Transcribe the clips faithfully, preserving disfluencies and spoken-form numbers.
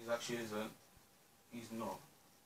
He actually isn't. He's not.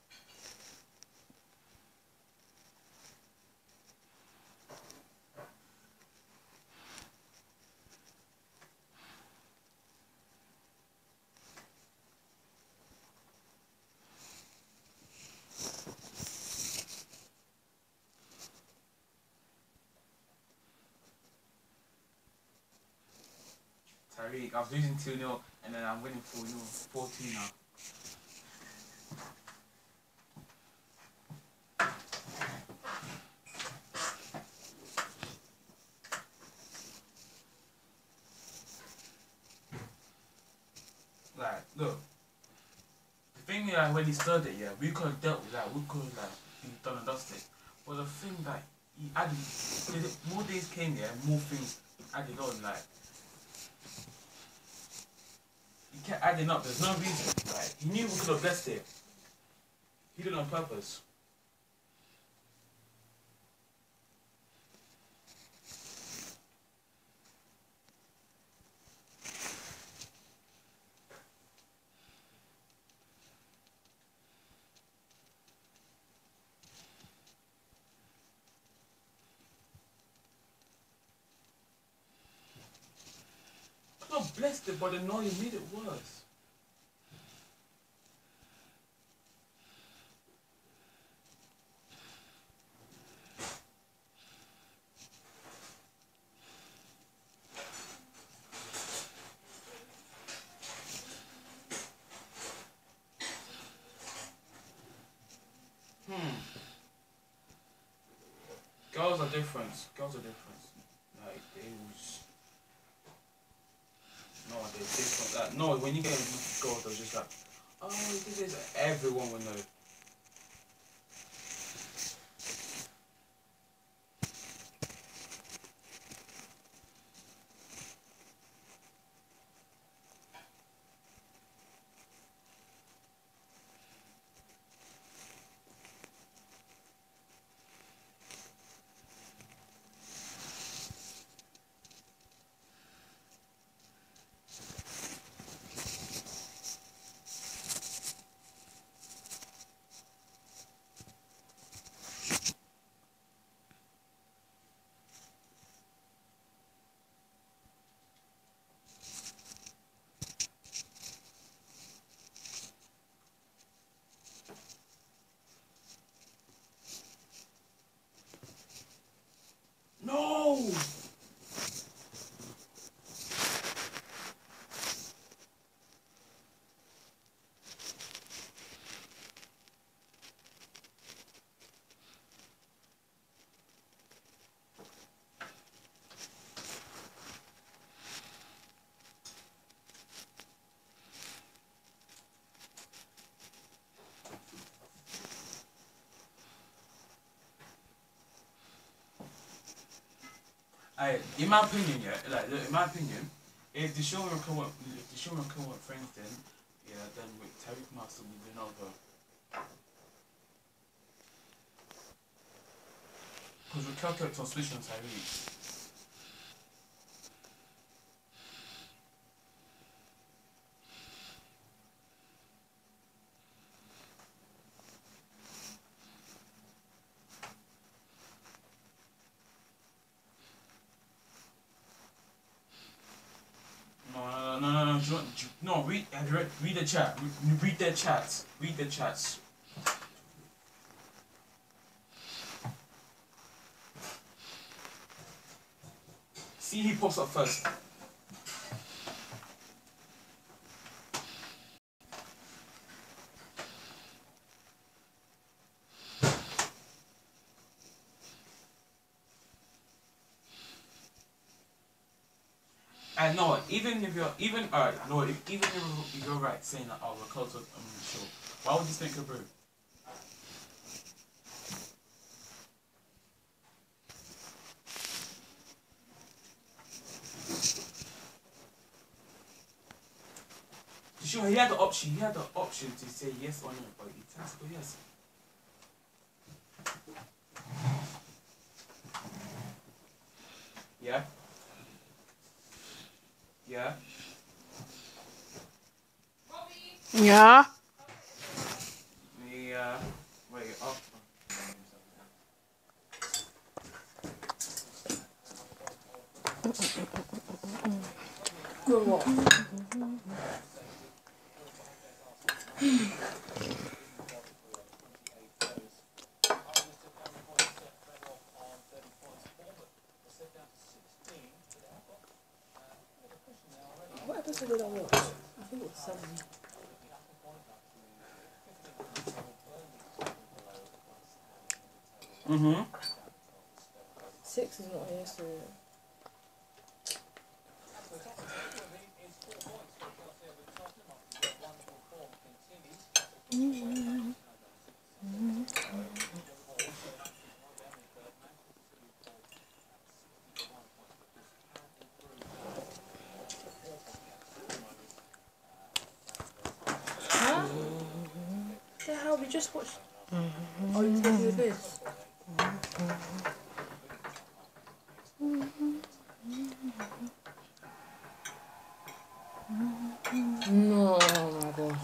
Tyreek, I was losing two nil and then I'm winning four nil. four two now. Like, look. The thing is, like, when he started it, yeah, we could have dealt with that. We could have, like, been done and dusted. But the thing that he added, more days came here, more things added on, like, he kept adding up. There's no reason. Like, he knew we could have blessed it. He did it on purpose. Could have blessed it, but then no, he made it worse. Hmm. Girls are different. Girls are different. Like, they was... No, they're different. Like, no, when you get with girls, they're just like, oh, this is... Everyone will know. No! I, in my opinion, yeah, like look, in my opinion, if the show and come if the show and come with friends, then yeah, then with Tariq Master we win over. Because we calculate on switch on Tariq. No, no, no, no, no, do you want, do you, no. Read, have you read, read the chat. Read, read their chats. Read the chats. See, he pops up first. And no, even if you're even alright, no, if, even if, if you're right saying that oh, we're close, I'm sure. Why would you think a brew? Sure, he had the option. He had the option to say yes or no, but he has to go yes. Yeah. Yeah. Yeah. Yeah. Wait, oh. Grow up. What episode did I watch? I think it was seven. Mm-hmm. Six is not here, so. Huh? What the hell? We just watched. Oh, you taking the piss? No, oh my gosh.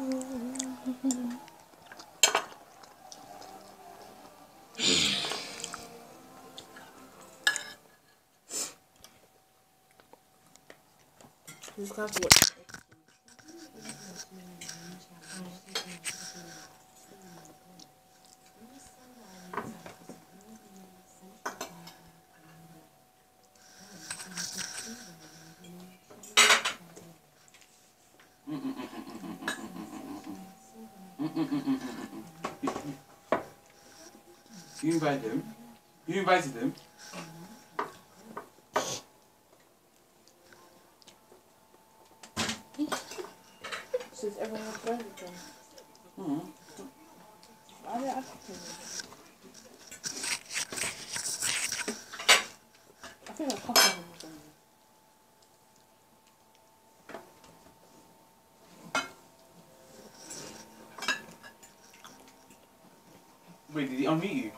You just have to watch. You invited him? You invited him? So is everyone have friends with them? Mm-hmm. Why are they African? I think a couple of them have friends. Wait, did he unmute you?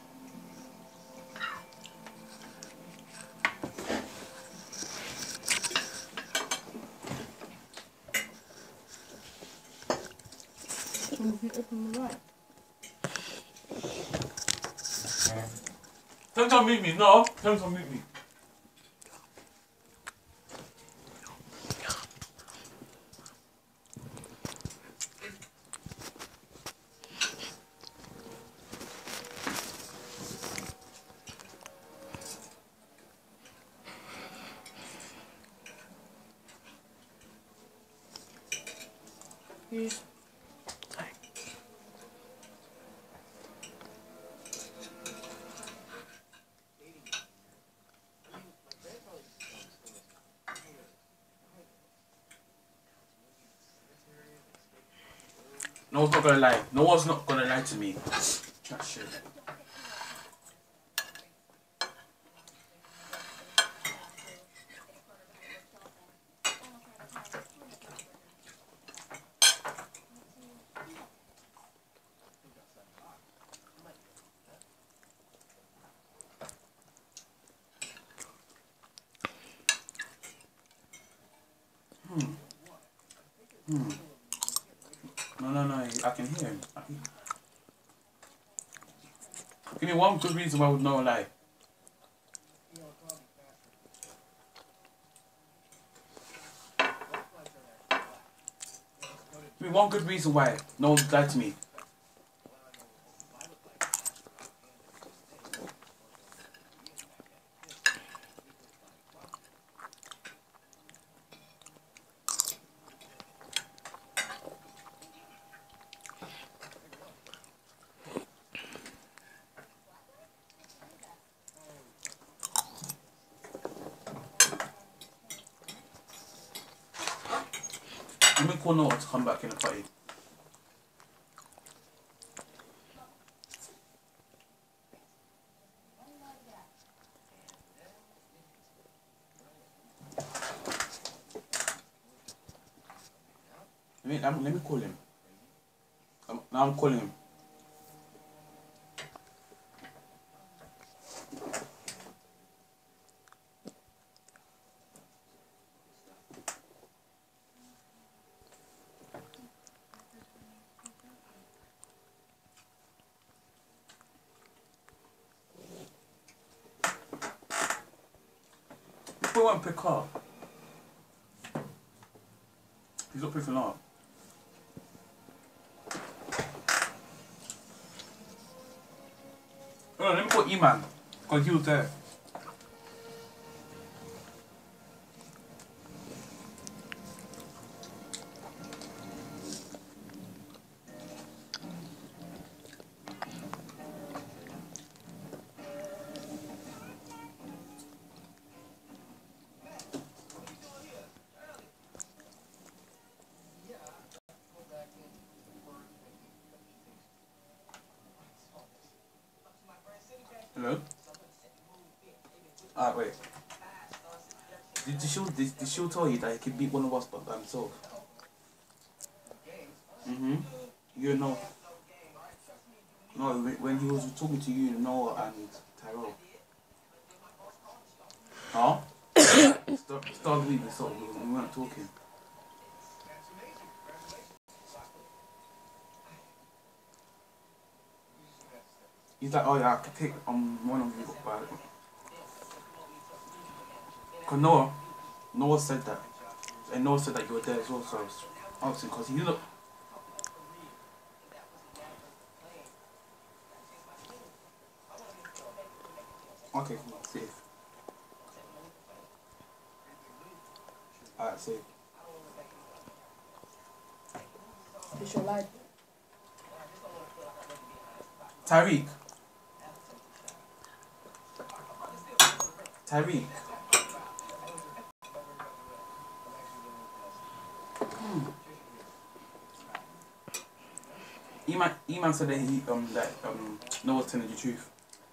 Open the right. Don't unmute me, no! Don't unmute me. You just. No one's not gonna lie. No one's not gonna lie to me. That shit. Hmm. Hmm. No, no, no. I can hear him. I can... Give me one good reason why I would not lie. Give me one good reason why no one lied to me. Let me call Noah to come back in the party. Let me, um, let me call him. Um, now I'm calling him. won't pick up. He's not picking up. Oh, let me call E-Man. Because he was there. Hello? Ah, wait. Did the show, did the show tell you that he can beat one of us by by himself? Mm-hmm. You know. No, when when he was talking to you, Noah and Tyrell. Huh? Start, start the week, we saw, we we weren't talking. He's like, oh yeah, I can take um, one of you, but... Because Noah, Noah said that. And Noah said that you were there as well, so I was asking, because he looked... Okay, cool, safe. Alright, safe. It's your life. Tariq. Tariq. Hmm. Eman, Eman said that he um that um Noah's telling the truth.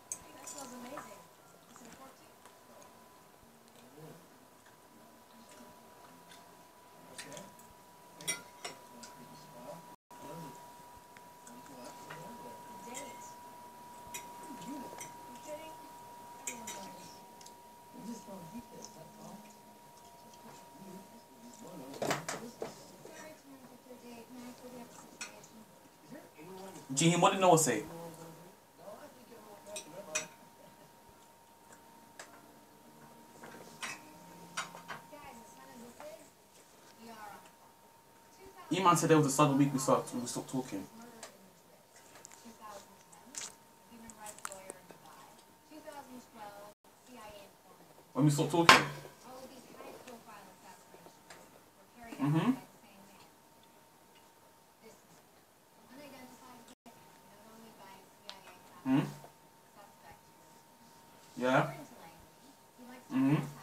Jihim, what did Noah say? Eman said there was a sudden week we stopped we stopped talking. When we stopped talking. Mm-hmm. Hmm? Yeah. Mm-hmm.